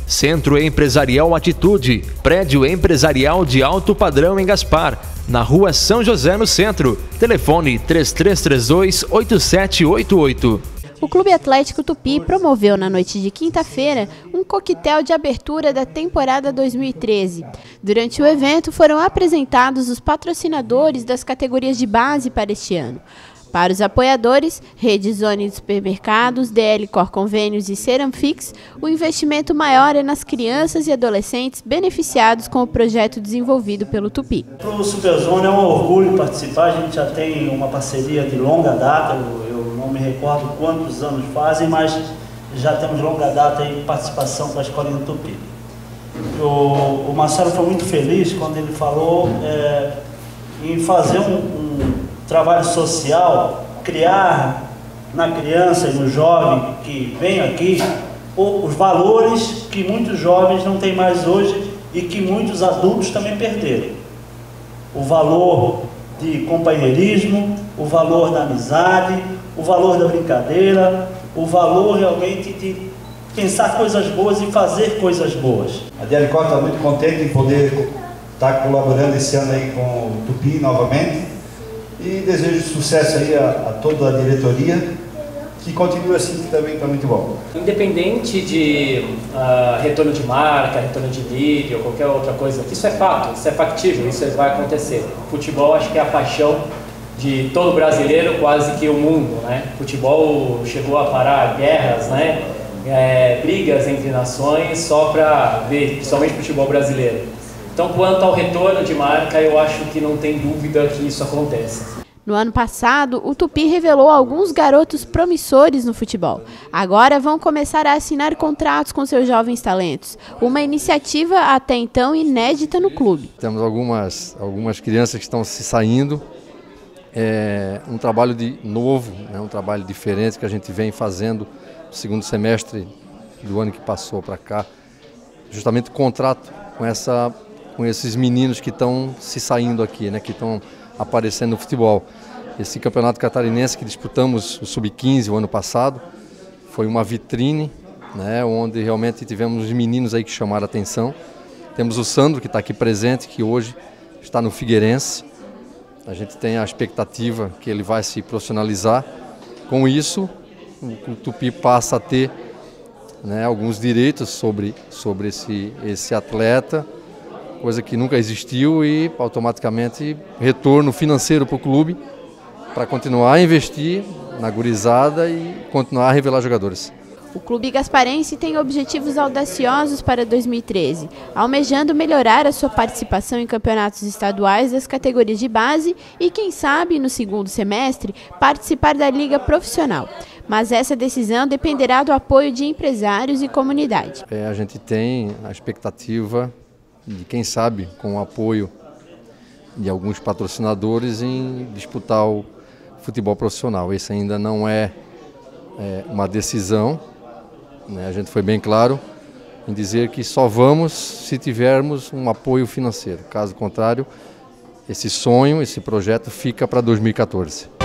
Centro Empresarial Atitude, prédio empresarial de alto padrão em Gaspar, na Rua São José, no centro. Telefone 3332-8788. O Clube Atlético Tupi promoveu na noite de quinta-feira um coquetel de abertura da temporada 2013. Durante o evento foram apresentados os patrocinadores das categorias de base para este ano. Para os apoiadores, Rede Zone de Supermercados, DL Cor Convênios e Ceramfix, o investimento maior é nas crianças e adolescentes beneficiados com o projeto desenvolvido pelo Tupi. Para o Superzone é um orgulho participar, a gente já tem uma parceria de longa data, eu não me recordo quantos anos fazem, mas já temos longa data em participação com a Escolinha do Tupi. O Marcelo foi muito feliz quando ele falou em fazer um trabalho social, criar na criança e no jovem que vem aqui os valores que muitos jovens não têm mais hoje e que muitos adultos também perderam. O valor de companheirismo, o valor da amizade, o valor da brincadeira, o valor realmente de pensar coisas boas e fazer coisas boas. A DL Cor está muito contente em poder estar colaborando esse ano aí com o Tupi novamente. E desejo sucesso aí a toda a diretoria, que continue assim, que também está muito bom. Independente de retorno de marca, retorno de mídia ou qualquer outra coisa, isso é fato, isso é factível, isso vai acontecer. Futebol acho que é a paixão de todo brasileiro, quase que o mundo, né? Futebol chegou a parar guerras, né? Brigas entre nações só para ver, principalmente futebol brasileiro. Então, quanto ao retorno de marca, eu acho que não tem dúvida que isso acontece. No ano passado, o Tupi revelou alguns garotos promissores no futebol. Agora vão começar a assinar contratos com seus jovens talentos. Uma iniciativa até então inédita no clube. Temos algumas crianças que estão se saindo. É um trabalho novo, um trabalho diferente que a gente vem fazendo no segundo semestre do ano que passou para cá. Justamente contrato com esses meninos que estão se saindo aqui, que estão aparecendo no futebol. Esse campeonato catarinense que disputamos o Sub-15 o ano passado foi uma vitrine, onde realmente tivemos os meninos aí que chamaram a atenção. Temos o Sandro, que está aqui presente, que hoje está no Figueirense. A gente tem a expectativa que ele vai se profissionalizar. Com isso, o Tupi passa a ter alguns direitos sobre esse atleta, coisa que nunca existiu, e automaticamente retorno financeiro para o clube para continuar a investir na gurizada e continuar a revelar jogadores. O clube gasparense tem objetivos audaciosos para 2013, almejando melhorar a sua participação em campeonatos estaduais das categorias de base e, quem sabe, no segundo semestre, participar da liga profissional. Mas essa decisão dependerá do apoio de empresários e comunidade. A gente tem a expectativa de, quem sabe, com o apoio de alguns patrocinadores, em disputar o futebol profissional. Esse ainda não é uma decisão, a gente foi bem claro em dizer que só vamos se tivermos um apoio financeiro. Caso contrário, esse sonho, esse projeto fica para 2014.